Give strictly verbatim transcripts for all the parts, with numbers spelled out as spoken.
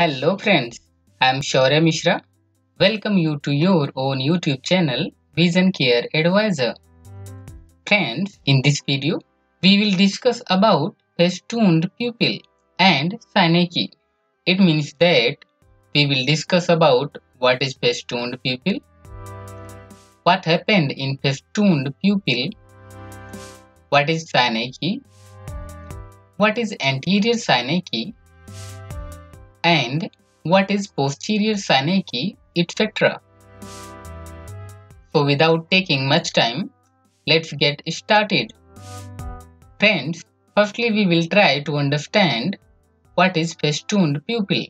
Hello friends, I am Shaurya Mishra. Welcome you to your own YouTube channel Vision Care Advisor. Friends, in this video, we will discuss about festooned pupil and Synechiae. It means that we will discuss about what is festooned pupil, what happened in festooned pupil, what is Synechiae, what is anterior Synechiae, and what is posterior Synechiae, et cetera. So without taking much time, let's get started. Friends, firstly we will try to understand what is festooned pupil.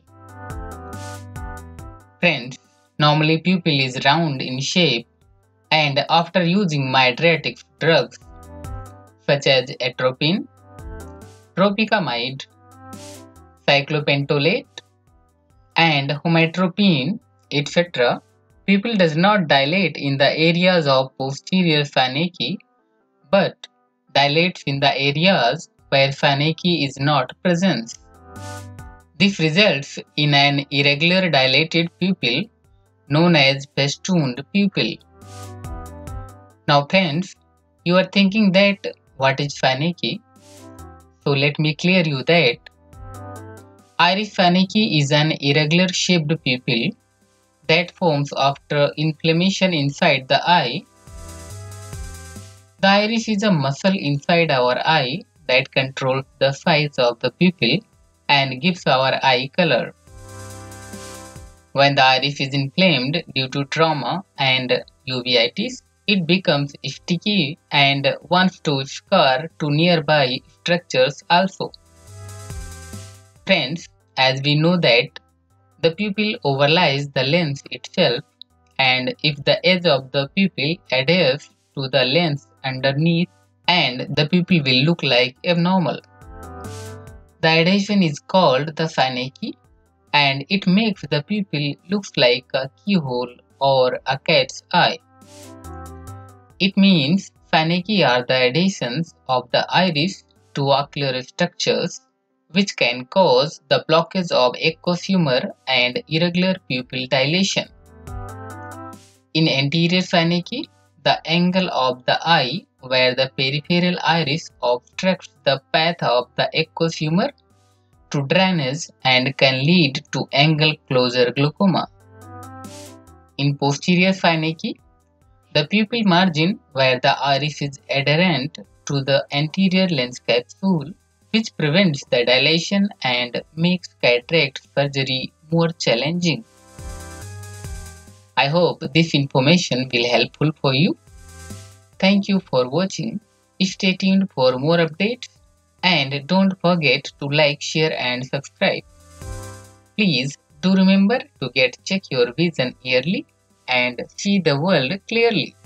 Friends, normally pupil is round in shape, and after using mydriatic drugs such as atropine, tropicamide, cyclopentolate, and homatropine, et cetera, pupil does not dilate in the areas of posterior Synechiae but dilates in the areas where Synechiae is not present. This results in an irregular dilated pupil known as festooned pupil. Now friends, you are thinking that what is Synechiae? So let me clear you that iris Synechiae is an irregular shaped pupil that forms after inflammation inside the eye. The iris is a muscle inside our eye that controls the size of the pupil and gives our eye color. When the iris is inflamed due to trauma and uveitis, it becomes sticky and wants to scar to nearby structures also. Friends, as we know that the pupil overlies the lens itself, and if the edge of the pupil adheres to the lens underneath, and the pupil will look like abnormal. The adhesion is called the Synechiae, and it makes the pupil looks like a keyhole or a cat's eye. It means Synechiae are the adhesions of the iris to ocular structures, which can cause the blockage of aqueous humor and irregular pupil dilation. In anterior Synechiae, the angle of the eye where the peripheral iris obstructs the path of the aqueous humor to drainage and can lead to angle closure glaucoma. In posterior Synechiae, the pupil margin where the iris is adherent to the anterior lens capsule, which prevents the dilation and makes cataract surgery more challenging. I hope this information will be helpful for you. Thank you for watching. Stay tuned for more updates and don't forget to like, share and subscribe. Please do remember to get check your vision yearly and see the world clearly.